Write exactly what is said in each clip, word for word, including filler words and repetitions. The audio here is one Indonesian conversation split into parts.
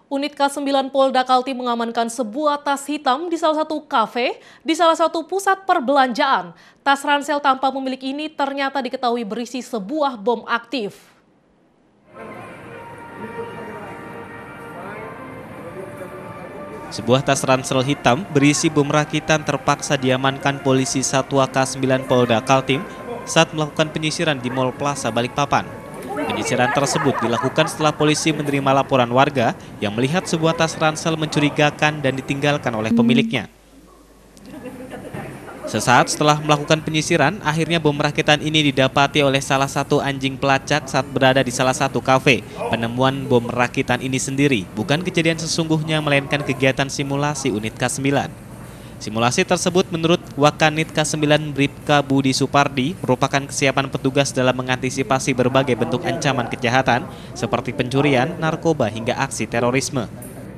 Unit K sembilan Polda Kaltim mengamankan sebuah tas hitam di salah satu kafe di salah satu pusat perbelanjaan. Tas ransel tanpa pemilik ini ternyata diketahui berisi sebuah bom aktif. Sebuah tas ransel hitam berisi bom rakitan terpaksa diamankan polisi Satwa K sembilan Polda Kaltim saat melakukan penyisiran di Mall Plaza Balikpapan. Penyisiran tersebut dilakukan setelah polisi menerima laporan warga yang melihat sebuah tas ransel mencurigakan dan ditinggalkan oleh pemiliknya. Sesaat setelah melakukan penyisiran, akhirnya bom rakitan ini didapati oleh salah satu anjing pelacak saat berada di salah satu kafe. Penemuan bom rakitan ini sendiri bukan kejadian sesungguhnya, melainkan kegiatan simulasi unit K sembilan. Simulasi tersebut menurut Wakanit K sembilan Bribka Budi Supardi merupakan kesiapan petugas dalam mengantisipasi berbagai bentuk ancaman kejahatan seperti pencurian, narkoba hingga aksi terorisme.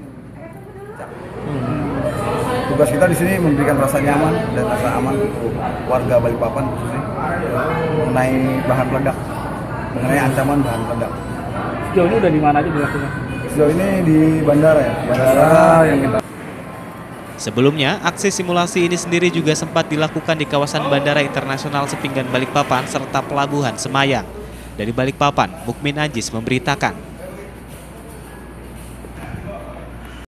Tugas kita di sini memberikan rasa nyaman dan rasa aman untuk warga Balikpapan khususnya mengenai bahan peledak, mengenai ancaman bahan peledak. Sejauh ini udah di mana aja dilakukan? Sejauh ini di bandara ya, bandara yang kita. Sebelumnya, aksi simulasi ini sendiri juga sempat dilakukan di kawasan Bandara Internasional Sepinggan Balikpapan serta Pelabuhan Semayang. Dari Balikpapan, Mukmin Ajis memberitakan.